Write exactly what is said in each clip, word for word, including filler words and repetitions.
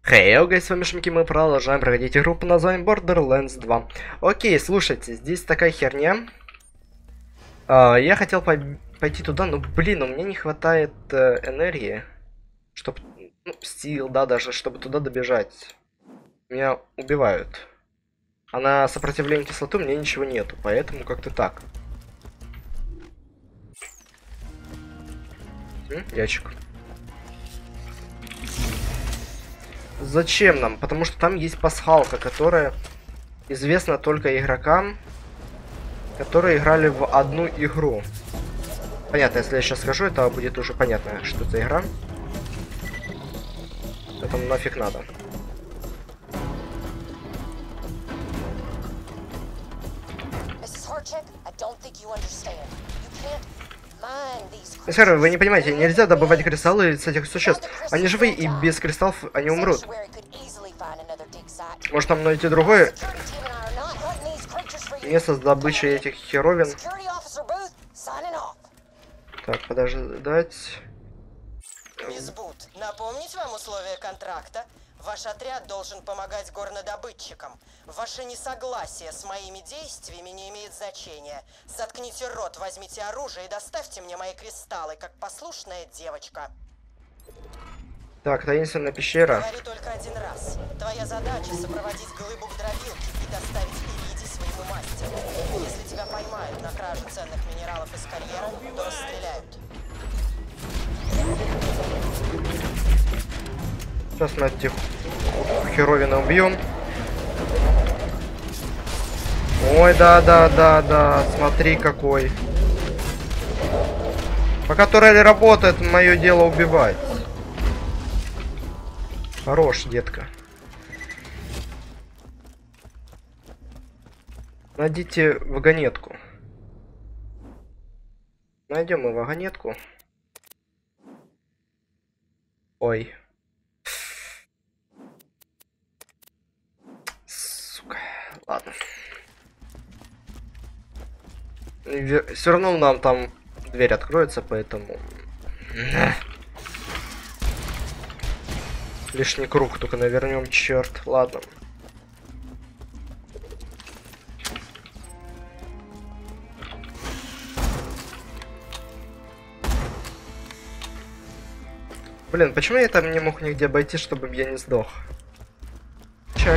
Хей, гайс, с вами Шмики, мы продолжаем проходить игру под названием Borderlands два. Окей, слушайте, здесь такая херня. А, я хотел по пойти туда, но, блин, у меня не хватает э, энергии, чтобы, ну, сил, да, даже, чтобы туда добежать. Меня убивают. А на сопротивление кислоты у меня ничего нету, поэтому как-то так. М, ящик. Зачем нам? Потому что там есть пасхалка, которая известна только игрокам, которые играли в одну игру. Понятно, если я сейчас скажу, это будет уже понятно, что это игра. Это нафиг надо. Сэр, вы не понимаете, нельзя добывать кристаллы с этих существ. Они живы, и без кристаллов они умрут. Может, нам найти другое место с добычей этих херовин? Так, подождать. Мисс Бут, напомнить вам условия контракта? Ваш отряд должен помогать горнодобытчикам. Ваше несогласие с моими действиями не имеет значения. Заткните рот, возьмите оружие и доставьте мне мои кристаллы, как послушная девочка. Так, таинственная пещера. Говори только один раз. Твоя задача сопроводить глыбу к дробилке и доставить Ивиди своему мастеру. Если тебя поймают на краже ценных минералов из карьера, то расстреляют. Сейчас мы этих херовина убьем. Ой, да, да, да, да. Смотри какой. Пока турель работает, мое дело убивать. Хорош, детка. Найдите вагонетку. Найдем мы вагонетку. Ой. Сука. Ладно. Все равно нам там дверь откроется, поэтому... Лишний круг только навернем, черт. Ладно. Блин, почему я там не мог нигде обойти, чтобы я не сдох? Чаль.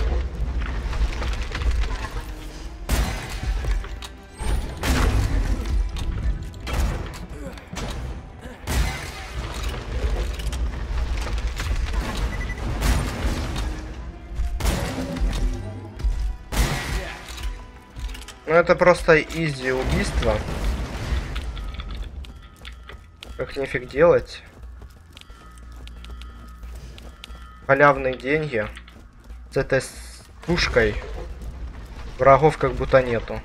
Ну это просто изи убийство. Как нефиг делать. Халявные деньги. С этой пушкой врагов как будто нету.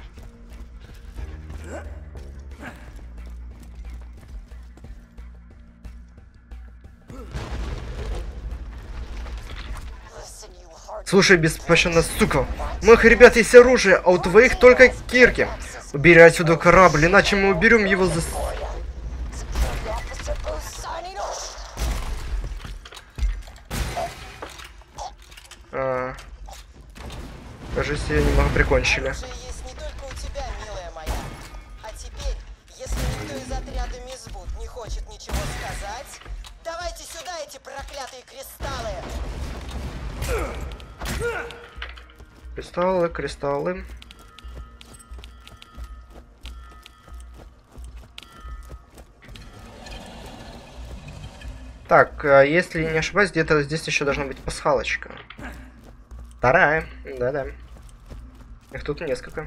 Слушай, беспощадно, сука. У моих ребят есть оружие, а у твоих только кирки. Убери отсюда корабль, иначе мы уберем его за... А... Кажется, ее немного прикончили. Есть не только у тебя, милая моя. А теперь, если никто из отряда Мисс Бут не хочет ничего сказать, давайте сюда эти проклятые кристаллы. Кристаллы, кристаллы. Так, если не ошибаюсь, где-то здесь еще должна быть пасхалочка. Вторая. Да-да. Их тут несколько.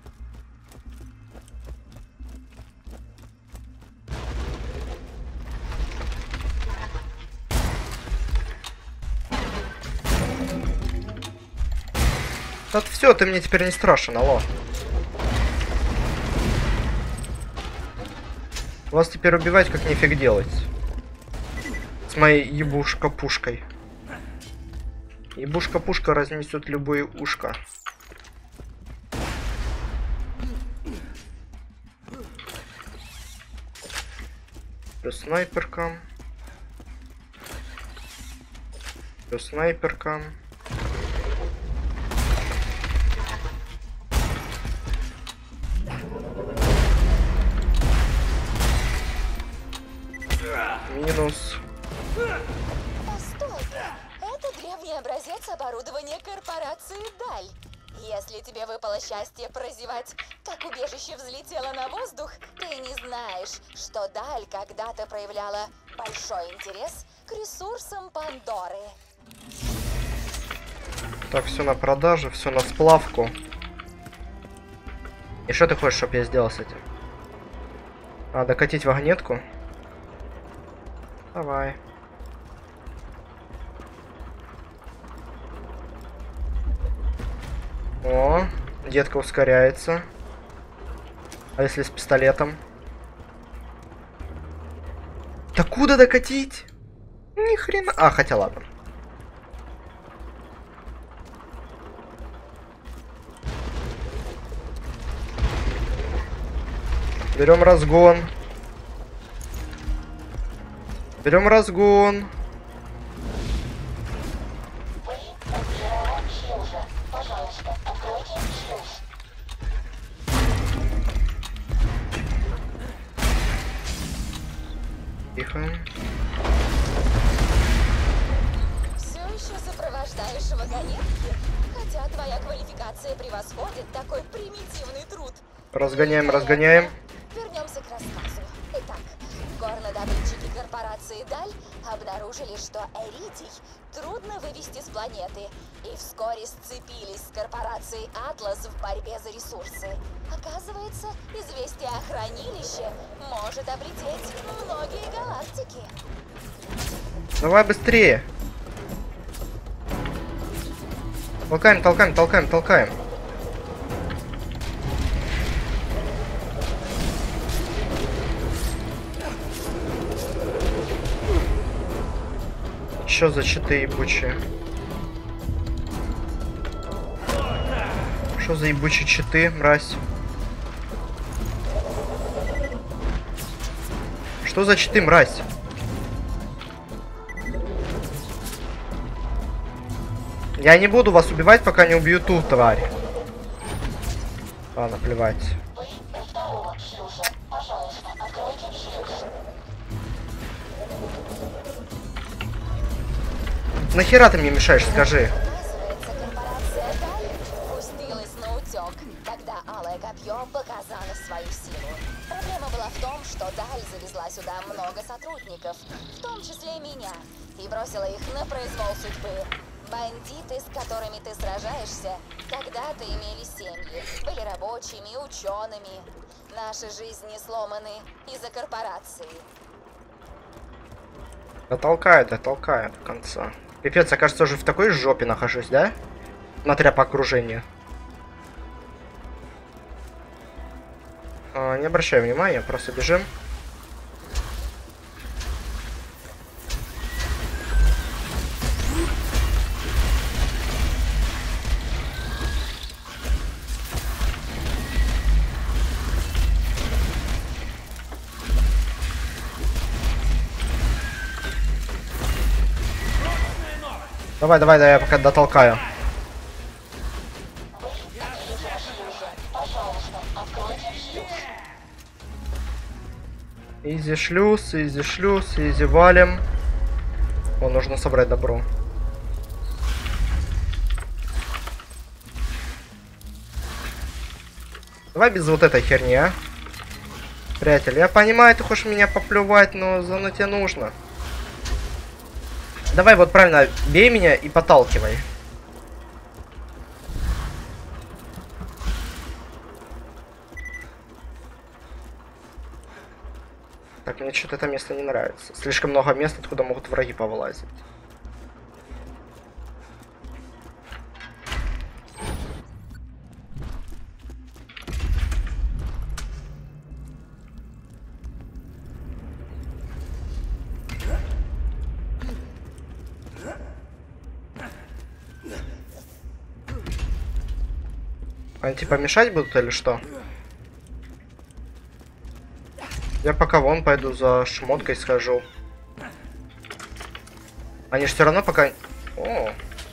Вот все, ты мне теперь не страшен, алло. Вас теперь убивать как нифиг делать. С моей ебушка-пушкой. Ебушка-пушка разнесет любое ушко. Плюс снайперка. Плюс снайперка. Минус. Постой! Это древний образец оборудования корпорации Даль. Если тебе выпало счастье прозевать, как убежище взлетело на воздух, ты не знаешь, что Даль когда-то проявляла большой интерес к ресурсам Пандоры. Так, все на продаже, все на сплавку. И что ты хочешь, чтобы я сделал с этим? А, докатить вагонетку? Давай. О, детка ускоряется. А если с пистолетом? Да куда докатить? Ни хрена. А, хотя ладно. Берем разгон. Берем разгон. Тихо. Все еще сопровождаешь вагонетки? Хотя твоя квалификация превосходит такой примитивный труд. Разгоняем, разгоняем. Вернемся к рассказу. Итак, горнодобытчики корпорации Даль обнаружили, что Эридий трудно вывести с планеты, и вскоре сцепились с корпорацией Атлас в борьбе за ресурсы. Оказывается, известие о хранилище может облететь многие галактики. Давай быстрее. Толкаем, толкаем, толкаем, толкаем. Что за читы ебучие? Что за ебучие читы, мразь? Что за читы, мразь? Я не буду вас убивать, пока не убью ту тварь. Ладно, плевать. Нахера ты мне мешаешь, скажи? Оказывается, корпорация Даль пустилась на утек, когда Алое Копье показало свою силу. Проблема была в том, что Даль завезла сюда много сотрудников, в том числе и меня, и бросила их на произвол судьбы. Бандиты, с которыми ты сражаешься, когда-то имели семьи, были рабочими, учеными. Наши жизни сломаны из-за корпорации. Да толкает, да толкает до конца. Пипец, я, кажется, уже в такой жопе нахожусь, да? Смотря по окружению. А, не обращай внимания, просто бежим. Давай, давай, да, я пока дотолкаю. Изи шлюз, изи шлюз, изи валим. О, нужно собрать добро. Давай без вот этой херни, а. Приятель, я понимаю, ты хочешь меня поплевать, но зато тебе нужно. Давай вот правильно, бей меня и подталкивай. Так, мне что-то это место не нравится. Слишком много мест, откуда могут враги повылазить. Они типа мешать будут или что? Я пока вон пойду за шмоткой схожу. Они же все равно пока... О.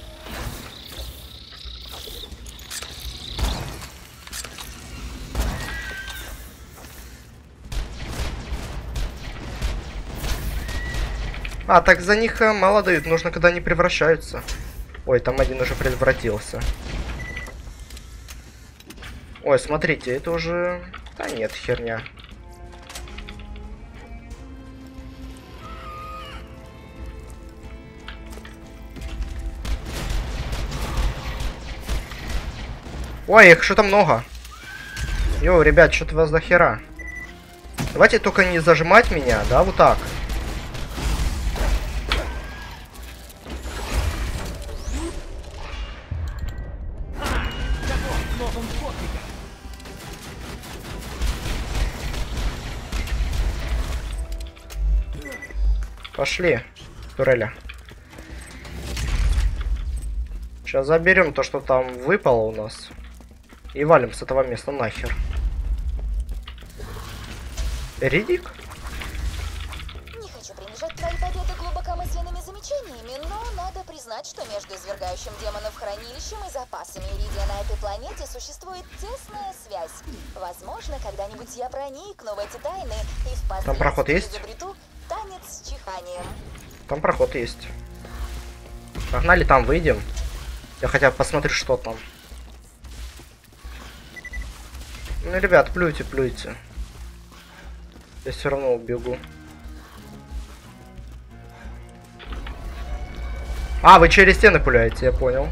А, так за них э, мало дают, нужно, когда они превращаются. Ой, там один уже превратился. Ой, смотрите, это уже... Да нет, херня. Ой, их что-то много. Йоу, ребят, что-то вас за хера. Давайте только не зажимать меня, да, вот так. Пошли, туреля. Сейчас заберем то, что там выпало у нас. И валим с этого места нахер. Ридик? Не хочу принижать твои победы глубокомысленными замечаниями, но надо признать, что между извергающим демонов хранилищем и запасами иридия на этой планете существует тесная связь. Возможно, когда-нибудь я проникну в эти тайны и впоследствии Там проход есть? изобрету танец с чиханием. Там проход есть. Погнали, там выйдем. Я хотя бы посмотрю, что там. Ну, ребят, плюйте, плюйте. Я все равно убегу. А, вы через стены пуляете, я понял.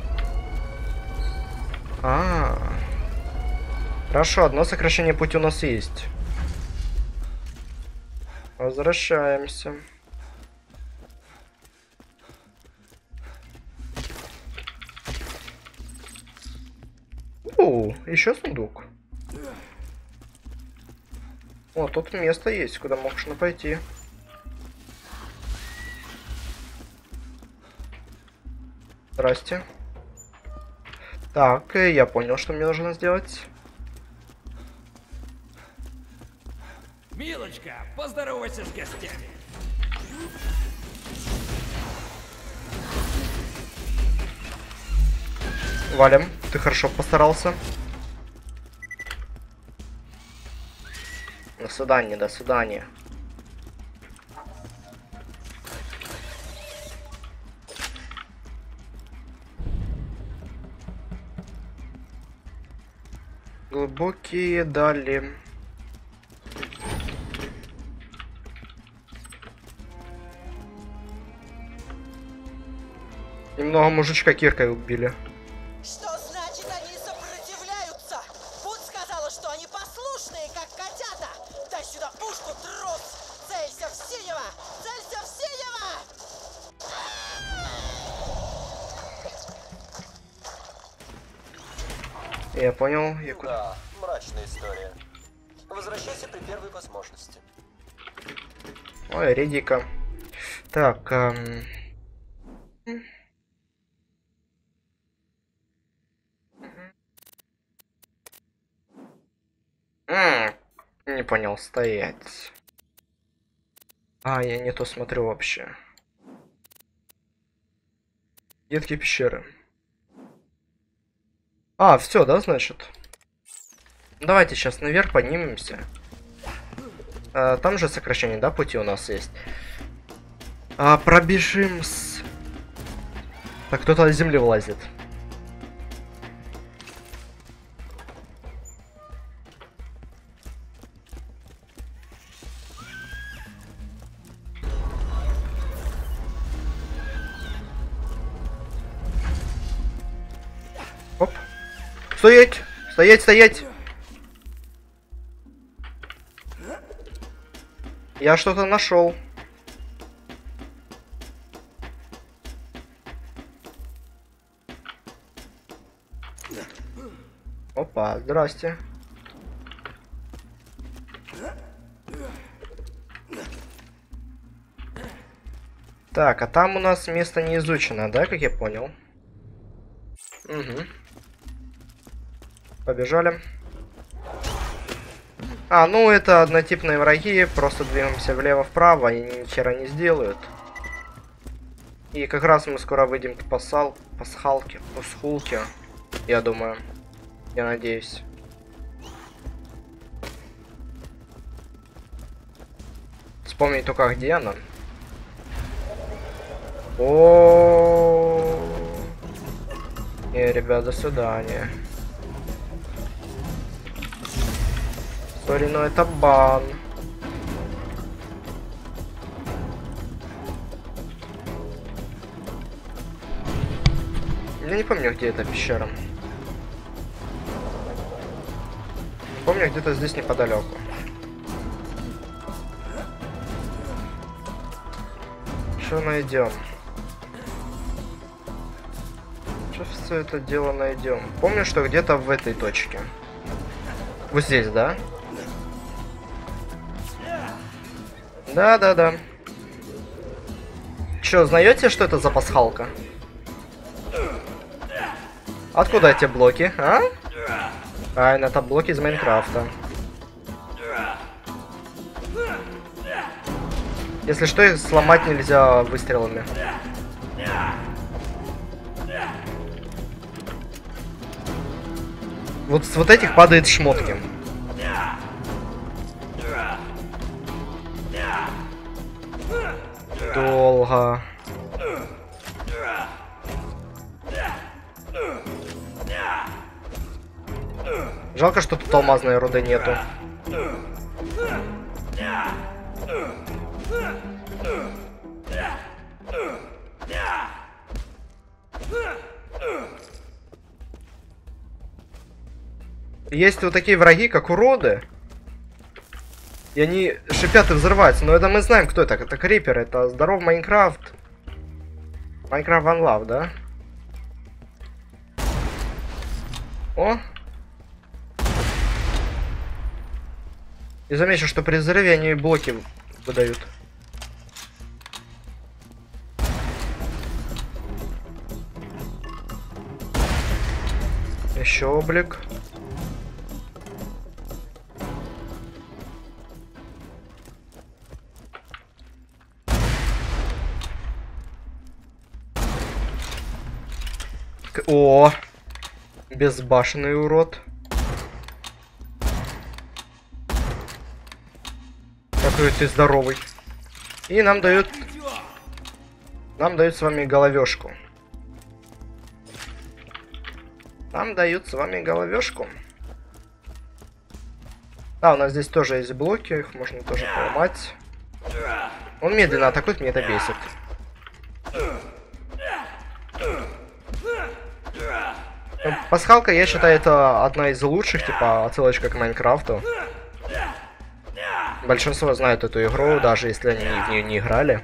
А, -а, а. Хорошо, одно сокращение пути у нас есть. Возвращаемся. О, еще сундук. О, тут место есть, куда можно пойти. Здрасте. Так, я понял, что мне нужно сделать. Милочка, поздоровайся с гостями. Валим, ты хорошо постарался. До свидания, до свидания. Глубокие дали. Немного мужичка киркой убили. Что значит они сопротивляются? Пут сказала, что они послушные, как котята. Дай сюда пушку, трус! Целься в синего! Целься в синего! Я понял. Я куда? Да, мрачная история. Возвращайся при первой возможности. Ой, Редика. Так, эм... М, не понял, стоять. А, я не то смотрю вообще. Детки пещеры. А, все, да, значит? Давайте сейчас наверх поднимемся. А, там же сокращение, да, пути у нас есть. А, пробежим с... Так, кто-то с земли вылазит. Оп. Стоять! Стоять, стоять! Я что-то нашел. Опа, здрасте. Так, а там у нас место не изучено, да, как я понял? Угу. Побежали. А, ну это однотипные враги, просто двигаемся влево-вправо, они ни хера не сделают. И как раз мы скоро выйдем к пасал... пасхалке, пасхулке, я думаю. Я надеюсь. Вспомнить только, где она. О, не, ребят, до свидания. Сори, но это бан. Я не помню, где эта пещера. Помню, где-то здесь неподалеку. Что найдем? Что все это дело найдем? Помню, что где-то в этой точке. Вот здесь, да? Да, да, да. Че, знаете, что это за пасхалка? Откуда эти блоки, а? А, это блоки из Майнкрафта. Если что, их сломать нельзя выстрелами. Вот с вот этих падает шмотки. Долго. Жалко, что тут алмазной руды нету. Есть вот такие враги, как уроды. И они шипят и взрываются. Но это мы знаем, кто это. Это Крипер, это здоров Майнкрафт. Майнкрафт One Love, да? О! И замечу, что при взрыве они блоки выдают. Еще облик. О! Безбашенный урод. Какой ты здоровый. И нам дают... Нам дают с вами головешку. Нам дают с вами головешку. Да, у нас здесь тоже есть блоки, их можно тоже поломать. Он медленно атакует, мне это бесит. Пасхалка, я считаю, это одна из лучших, типа, отсылочка к Майнкрафту. Большинство знают эту игру, даже если они в нее не играли.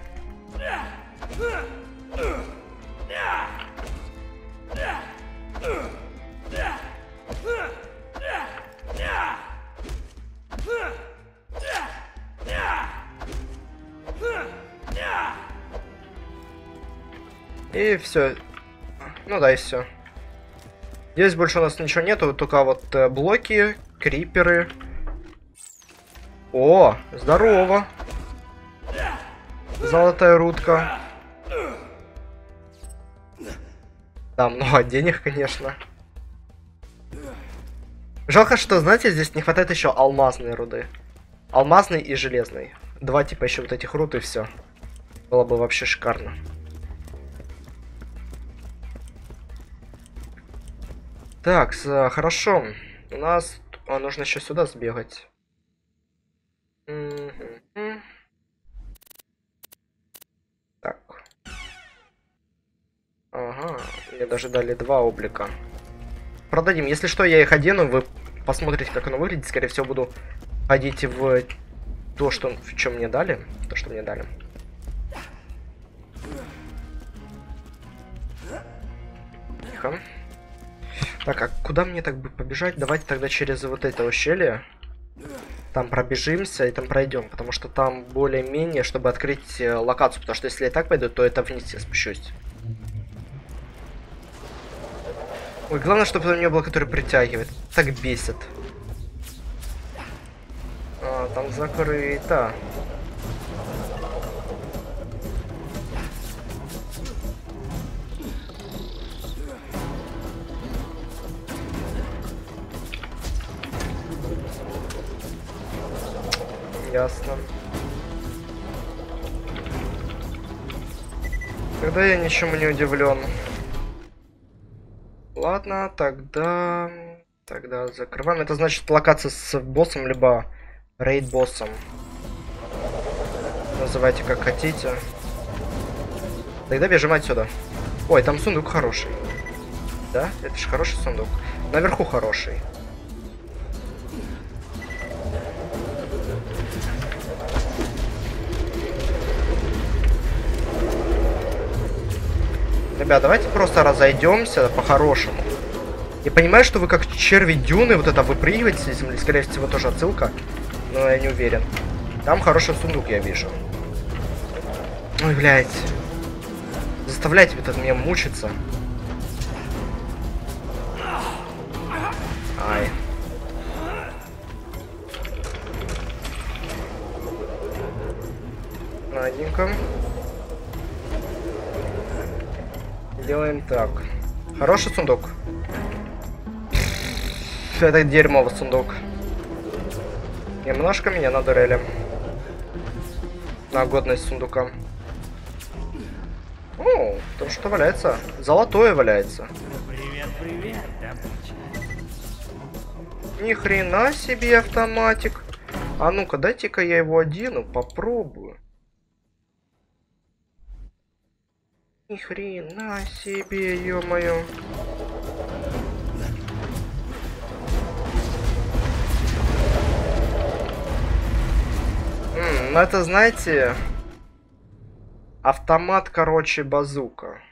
И все. Ну да, и все. Здесь больше у нас ничего нету, только вот э, блоки, криперы. О, здорово. Золотая рудка. Да, много денег, конечно. Жалко, что, знаете, здесь не хватает еще алмазной руды. Алмазной и железной. Два типа еще вот этих руд и все. Было бы вообще шикарно. Так, с, хорошо. У нас а, нужно еще сюда сбегать. Mm-hmm. Так. Ага, мне даже дали два облика. Продадим. Если что, я их одену, вы посмотрите, как оно выглядит. Скорее всего, буду ходить в то, что в чем мне дали. То, что мне дали. Тихо. Так, а куда мне так бы побежать? Давайте тогда через вот это ущелье. Там пробежимся и там пройдем. Потому что там более-менее, чтобы открыть э, локацию. Потому что если я так пойду, то это вниз я спущусь. Ой, главное, чтобы там не было, который притягивает. Так бесит. А, там закрыто. Ясно. Тогда я ничему не удивлен. Ладно, тогда... Тогда закрываем. Это значит локация с боссом, либо рейд-боссом. Называйте как хотите. Тогда бежим отсюда. Ой, там сундук хороший. Да? Это же хороший сундук. Наверху хороший. Ребят, давайте просто разойдемся по-хорошему. Я понимаю, что вы как черви дюны вот это выпрыгиваете с земли. Скорее всего, тоже отсылка. Но я не уверен. Там хороший сундук, я вижу. Ой, блядь. Заставляйте вот это меня мучиться. Ай. Ладненько. Делаем так. Хороший сундук. Это дерьмовый сундук. Немножко меня надурели. На годность сундука. О, там что валяется? Золотое валяется. Привет, привет, добыча. Ни хрена себе автоматик. А ну-ка, дайте-ка я его одену, попробую. Ни хрена себе, ё-моё. М, ну это, знаете, автомат, короче, базука.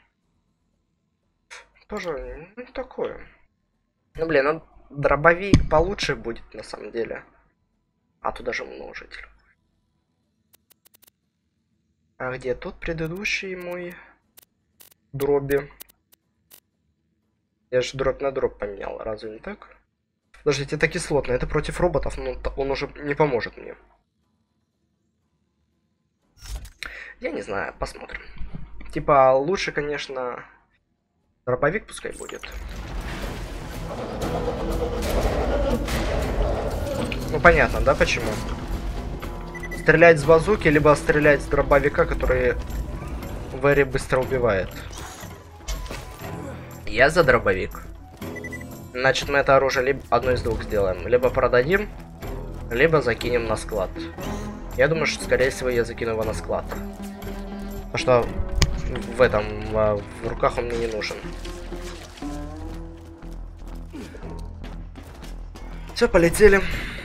Тоже, ну, такое. Ну, блин, ну, дробовик получше будет, на самом деле. А тут даже множитель. А где тут предыдущий мой дроби? Я же дробь на дробь поменял, разве не так? Подождите, это кислотный, это против роботов, но он уже не поможет мне. Я не знаю, посмотрим. Типа, лучше, конечно, дробовик пускай будет. Ну, понятно, да, почему? Стрелять с базуки, либо стрелять с дробовика, который Вэри быстро убивает. Я за дробовик. Значит, мы это оружие либо одно из двух сделаем. Либо продадим, либо закинем на склад. Я думаю, что, скорее всего, я закину его на склад. Потому что в этом, в руках он мне не нужен. Все, полетели.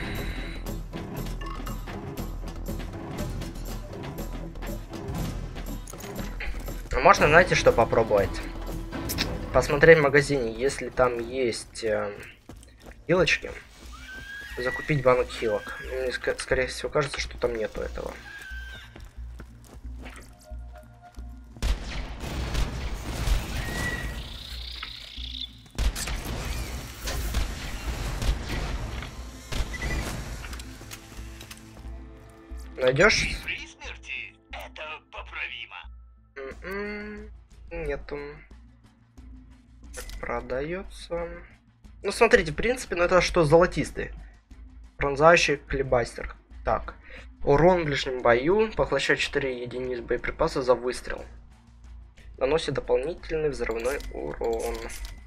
Можно, знаете, что попробовать? Посмотреть в магазине, если там есть э, хилочки. Закупить банок хилок. Мне, ск скорее всего, кажется, что там нету этого. Найдешь? При смерти это поправимо. М-м, нету. Так, продается. Ну, смотрите, в принципе, ну это что, золотистый. Пронзающий клебастер. Так. Урон в ближнем бою. Поглощает четыре единиц боеприпаса за выстрел. Наносит дополнительный взрывной урон.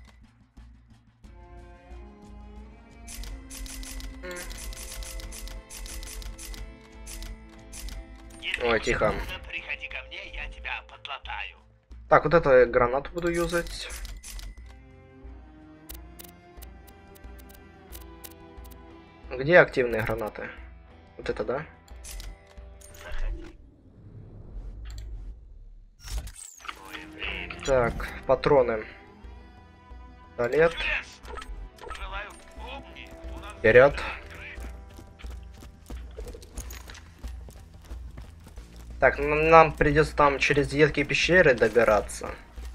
Ой, тихо. Приходи ко мне, я тебя подлатаю. Так, вот эту гранату буду юзать. Где активные гранаты? Вот это, да? Так, патроны. Пистолет. Вперед. Так, ну, нам придется там через едкие пещеры добираться.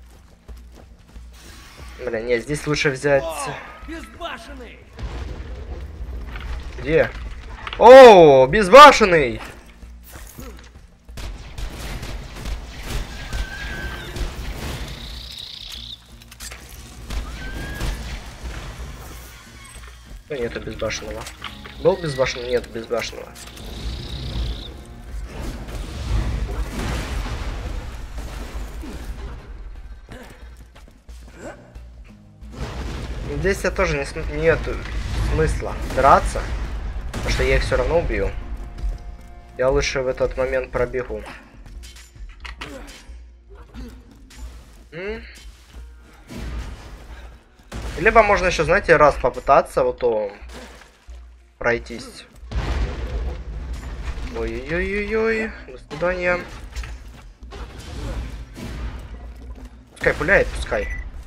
Блин, нет, здесь лучше взять... О, безбашенный! Где? О, безбашенный! Да нету безбашенного. Был безбашенный? Нет безбашенного. здесь я тоже не см... нет смысла драться, потому что я их все равно убью. Я лучше в этот момент пробегу. М? Либо можно еще, знаете, раз попытаться вот то пройтись. Ой-ой-ой-ой, до свидания. Пускай пуляет, пускай.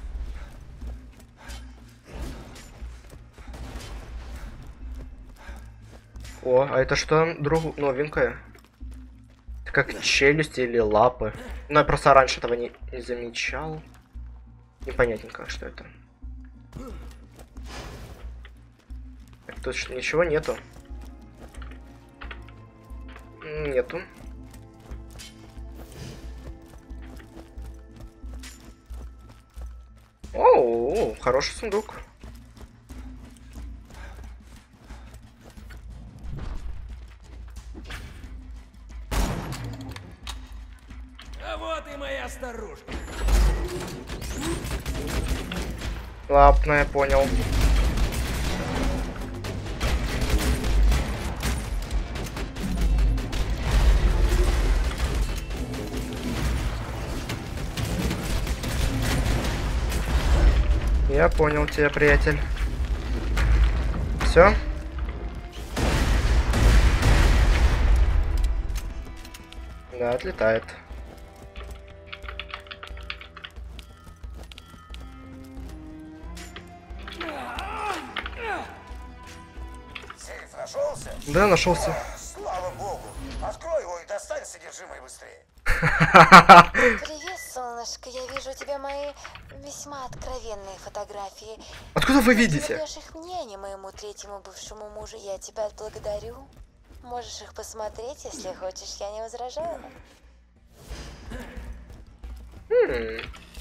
О, а это что, друг, новенькое? Это как челюсти или лапы. Ну, я просто раньше этого не, не замечал. Непонятненько, что это. Так, тут ничего нету. Нету. О, хороший сундук. А вот и моя старушка. Ладно, я понял. Я понял тебя, приятель. Все? Да, отлетает. Сейф нашелся? Да, нашелся. Слава богу. Открой его и достань содержимое быстрее. Привет, солнышко. Я вижу у тебя мои весьма откровенные фотографии. Откуда вы Ты видите? вернешь их мне, а не моему третьему бывшему мужу. Я тебя отблагодарю. Можешь их посмотреть, если хочешь. Я не возражаю. М.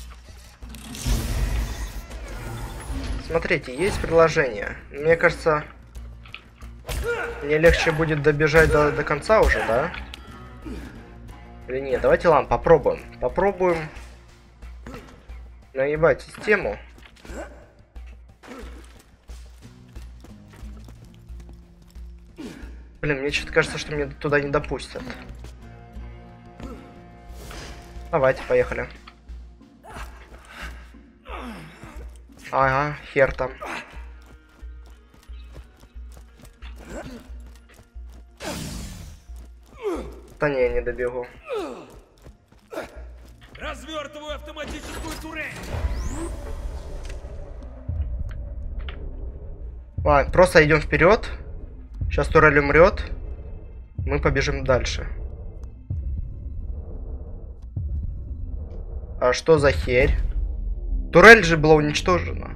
Смотрите, есть приложение. Мне кажется, мне легче будет добежать до, до конца уже, да? Или нет? Давайте, ладно, попробуем. Попробуем наебать систему. Блин, мне что-то кажется, что меня туда не допустят. Давайте, поехали. Ага, хер там. Да не, не добегу. Развертываю автоматическую турель. Ладно, просто идем вперед. Сейчас турель умрет. Мы побежим дальше. А что за херь? Турель же была уничтожена.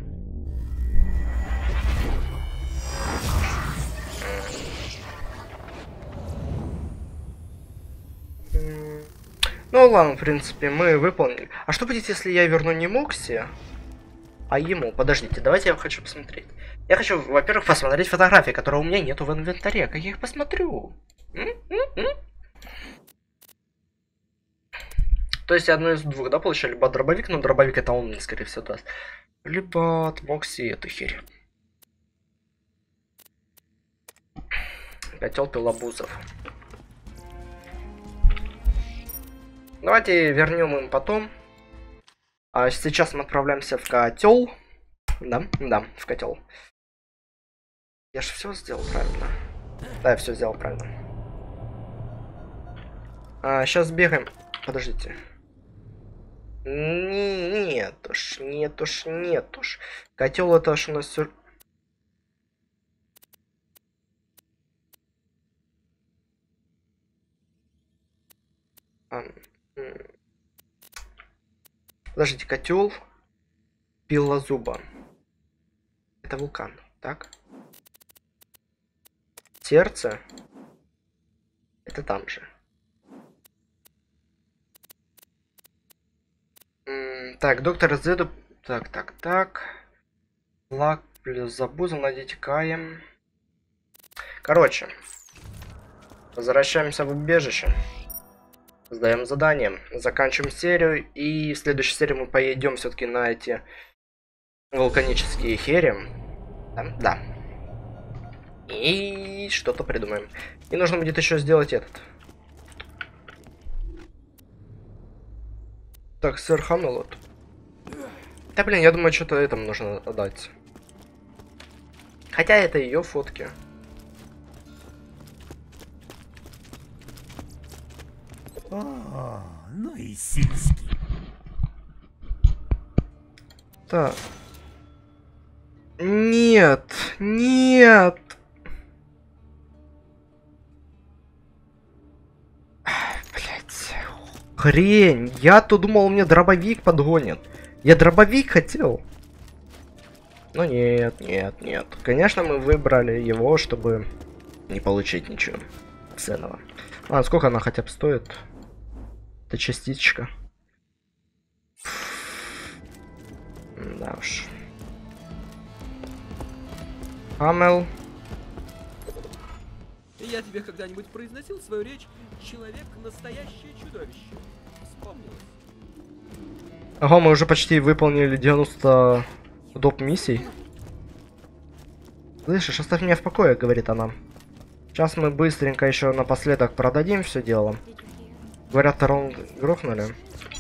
Ну ладно, в принципе, мы выполнили. А что будет, если я верну не Мокси, а ему? Подождите, давайте я хочу посмотреть. Я хочу, во-первых, посмотреть фотографии, которые у меня нету в инвентаре. Как я их посмотрю? М-м-м. То есть одно из двух, да, получаю? Либо дробовик, но дробовик это он мне, скорее всего, даст. Либо от Мокси эту херь. Котел пилобузов. Давайте вернем им потом. А сейчас мы отправляемся в котел. Да, да, в котел. Я же все сделал правильно. Да, я все сделал правильно. А, сейчас бегаем. Подождите. Нет уж, нет уж, нет уж. Котел это аж у нас сюр... А, подождите, котел Пилозуба. Это вулкан, так? Сердце. Это там же. М, так, доктор Зеду. Так, так, так. Лак плюс забуза, найдите Каем. Короче. Возвращаемся в убежище. Сдаем задание. Заканчиваем серию. И в следующей серии мы поедем все-таки на эти вулканические хери. Да, да. И что-то придумаем. И нужно будет еще сделать этот. Так, сэр Хаммелот. Да блин, я думаю, что-то этому нужно отдать. Хотя это ее фотки. О, ну и сиськи. Так. Нет, нет. Блять. Хрень. Я-то думал, мне дробовик подгонит. Я дробовик хотел. Но нет, нет, нет. Конечно, мы выбрали его, чтобы не получить ничего ценного. А сколько она хотя бы стоит? Это частичка. Да уж. Хаммел. Я тебе когда-нибудь произносил свою речь «Человек — настоящее чудовище». Вспомнилось? Ага, мы уже почти выполнили девяносто доп. Миссий. Слышишь, оставь меня в покое, говорит она. Сейчас мы быстренько еще напоследок продадим все дело. Говорят, раунд грохнули.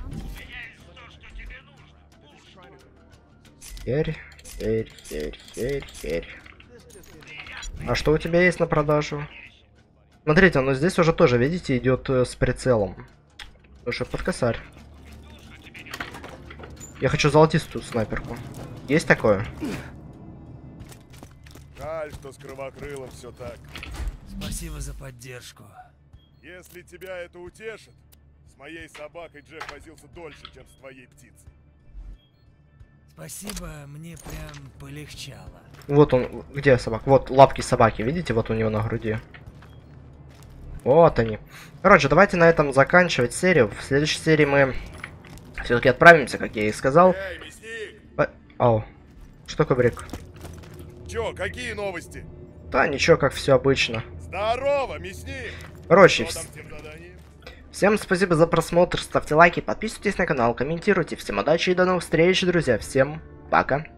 Херь, херь, херь, херь, херь. А что у тебя есть на продажу? Смотрите, ну здесь уже тоже, видите, идет э, с прицелом. Слушай, под косарь. Я хочу золотистую снайперку. Есть такое? Жаль, что с Кровокрылом все так. Спасибо за поддержку. Если тебя это утешит, с моей собакой Джек возился дольше, чем с твоей птицей. Спасибо, мне прям полегчало. Вот он, где собак? Вот лапки собаки, видите? Вот у него на груди. Вот они. Короче, давайте на этом заканчивать серию. В следующей серии мы все-таки отправимся, как я и сказал. Эй, мясник! По... Ау. Что, Кубрик? Чё, какие новости? Да, ничего, как все обычно. Здорово, мясник! Короче, Что вс... там с тем заданием? всем спасибо за просмотр, ставьте лайки, подписывайтесь на канал, комментируйте. Всем удачи и до новых встреч, друзья. Всем пока.